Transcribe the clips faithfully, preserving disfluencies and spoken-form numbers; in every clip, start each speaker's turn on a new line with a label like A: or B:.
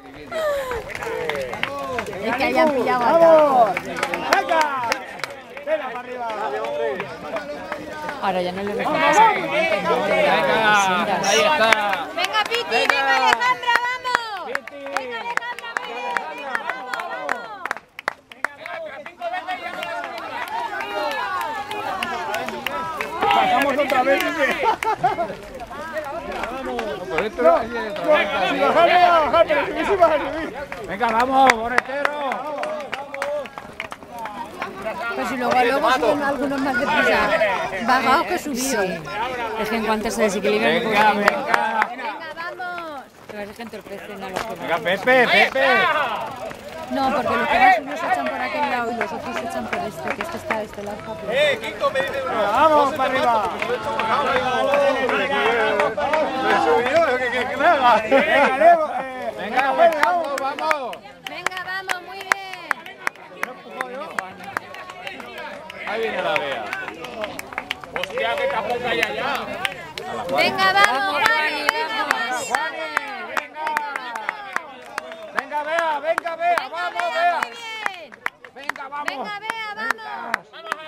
A: Es que hayan pillado a
B: ¡Vamos! ¡Venga! ¡Venga para arriba!
A: Ahora ya no le dejan pasar como antes, ¿no?
C: Venga, ahí está.
A: Venga, Piti, venga, Alejandra, vamos. Venga, Alejandra, venga, vamos, vamos.
B: Bajamos otra vez.
C: Por esto no hay de otra.
B: Si bajar, voy a bajar, pero si me subas a subir.
C: Venga, vamos, bonetero.
A: Pues si luego, luego suben algunos más deprisa, bajados que subidos. Es que en cuanto se desequilibran, pues
C: Venga,
A: venga.
C: venga.
A: Venga, vamos. Pero es que entorpecen a los que
C: Venga,
A: van.
C: Pepe, Pepe.
A: No, porque los que van unos se echan por aquel lado y los otros se echan por este, que este está de este lado.
B: ¡Eh, Kiko, me dice uno! ¡Vamos para arriba! ¿Me subió? ¿Qué qué me haga? Venga, Leo.
C: Venga, vamos, vamos.
A: Venga, vamos, muy bien.
C: Ahí viene la Bea. Hostia, que tapoca ya ya.
A: Venga, vamos, Juani, venga, vamos.
C: Venga, Bea, venga, Bea, vamos, Bea.
A: Muy bien.
C: Venga, vamos.
A: Venga, Bea, vamos.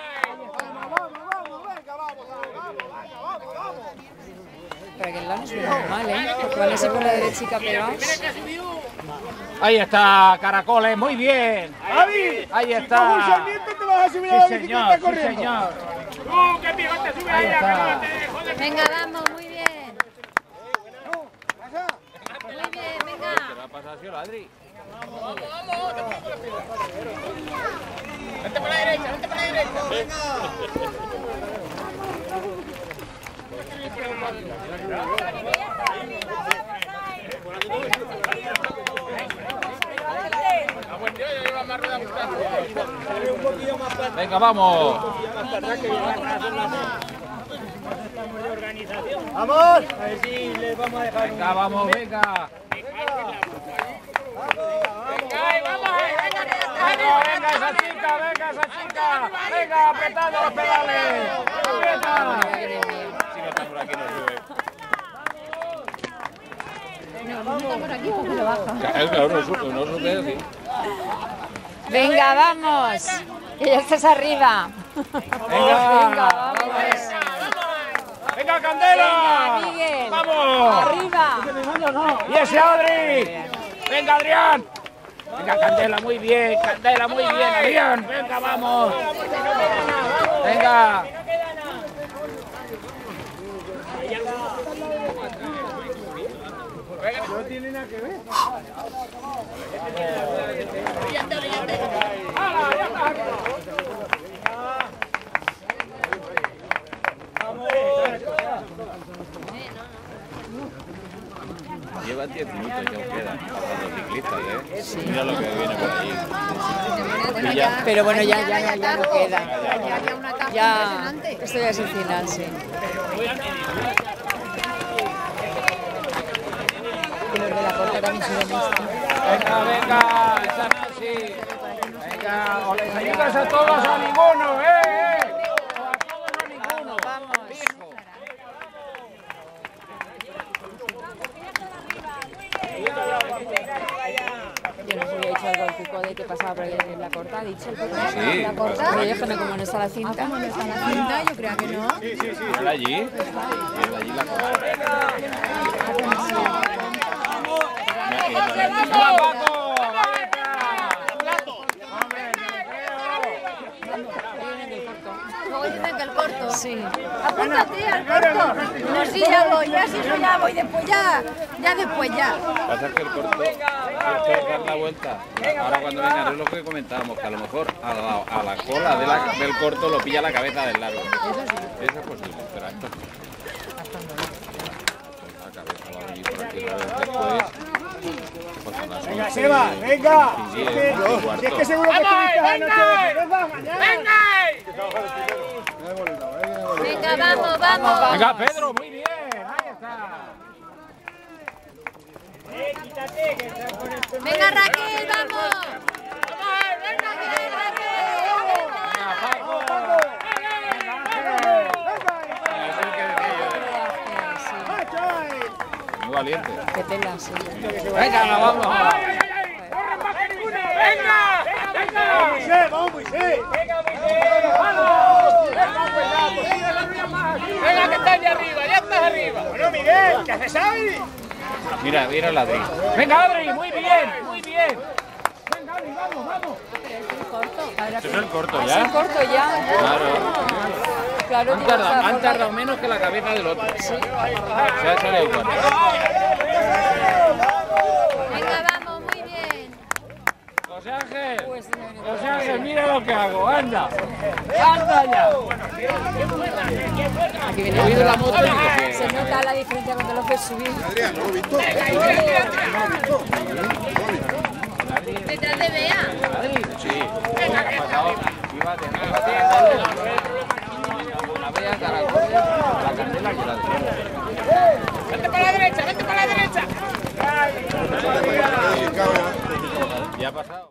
A: Para que el lado no suena mal, ¿eh? Porque van a ser por la derecha pegados.
C: Ahí está, Caracoles, muy bien.
B: ¡Avi!
C: Ahí
B: Si cojo un
C: está.
B: sarmiento te vas a subir a la
C: Sí,
B: bicicleta
C: señor, sí,
B: corriendo.
C: señor.
D: ¡Tú, qué pijote, sube
C: Ahí
D: ahí!
C: está.
A: Venga, vamos, muy bien. Muy bien, venga.
C: ¿Qué va a pasar, señor Adri?
D: ¡Vente por la derecha, vente por la derecha!
C: Venga, vamos.
B: ¡Vamos! A ver si les vamos a dejar.
C: Venga, vamos, venga. Venga, venga esa chica, venga esa chica. Venga, apretando los pedales. Aprieta. Si no está por aquí, no sube.
A: No, no estamos aquí porque lo baja.
C: Claro, no sube, no sube así.
A: Venga, vamos. Que ya estás arriba.
C: Venga,
A: Venga, vamos.
C: Venga, Candela.
A: Venga, Miguel.
C: Vamos.
A: Arriba.
C: Y ese Adri. Venga, Adrián. Venga, Candela, muy bien. Candela, muy bien. Adrián, venga, vamos. Venga.
B: No tiene nada que ver.
C: Lleva diez minutos, ya os quedan los ciclistas, ¿eh? Sí. Mira lo que viene por allí. Ya.
A: Pero bueno, ya, ya, ya, ya no queda.
E: Ya había una etapa
A: Ya,
E: impresionante.
A: esto ya es el final, sí. Y los de la corta también suben esto.
C: Venga, venga, esa Nancy. Venga, o les ayudas a todos a ninguno, ¿eh? ¿eh? O a todos a ninguno.
A: Vamos.
C: Fijo.
A: Yo no sé si había dicho algo al Cuco de que pasaba por ahí en la corta, ¿ha dicho el Cuco?
C: Sí,
A: ¿La corta? Pero yo es que no, como no está la cinta.
E: ¿Cómo no está la cinta? Yo creo que no.
C: ¿Era allí? ¿Era allí la cosa? ¡Venga, Paco! ¡Ahí está! ¡Hombre,
E: Luego dicen que el corto.
A: Sí.
E: Apúntate al corto. No, sí, ya voy, ya sí, yo ya voy, después ya, ya después ya.
C: Pasa que el corto es dar la vuelta. Ahora cuando venga es lo que comentábamos, que a lo mejor a la, a la cola de la, del corto lo pilla la cabeza del largo. Eso sí. Eso es posible, pero esto... La cabeza va a venir por aquí otra vez después. Pues a las
B: Venga,
C: once,
B: Seba, venga.
C: y
B: Si
C: diez,
B: es que,
C: y
B: si
C: cuarto.
B: es que seguro que estuviste anoche de cerveza mañana.
E: Venga, vamos, vamos.
C: Venga, Pedro, muy bien. Ahí está.
E: Venga, Raquel, vamos.
C: Venga, Paco. Venga, Ángel. Es el que decía yo. Muy valiente.
A: Qué tela, sí.
C: Venga, vamos.
D: ¡Venga! ¡Venga!
B: Moisés, vamos, Moisés.
D: ¡Venga, Moisés! ¡Vamos! ¡Venga, que estás ya arriba! ¡Ya estás arriba!
B: Bueno, Miguel, ¿qué haces ahí?
C: Mira, mira el Adri.
D: ¡Venga, Adri! ¡Muy bien! ¡Muy bien! ¡Venga, Adri, vamos, vamos!
C: Esto es el corto
A: ¿Es
C: ya.
A: el corto ya?
C: Claro.
A: Claro,
C: Han
A: digo,
C: tardado,
A: o sea,
C: han tardado menos que la cabeza del otro. Se ha salido igual.
E: Venga, vamos, muy bien.
C: José Ángel.
A: pues,
C: José Ángel, mira lo que hago. Anda. Anda ya.
A: aquí viene
C: He oído la moto y digo
A: Se
C: que...
A: nota la diferencia cuando lo ves subir.
B: Adrián, ¿no lo he visto?
E: Detrás de Bea.
C: Adri, sí. Ha pasado. Iba a tener iba a tener que darle la vea, caracoles, la candela que la de.
D: ¡Vente para la derecha! ¡Vente para la derecha!
C: Ya ha pasado.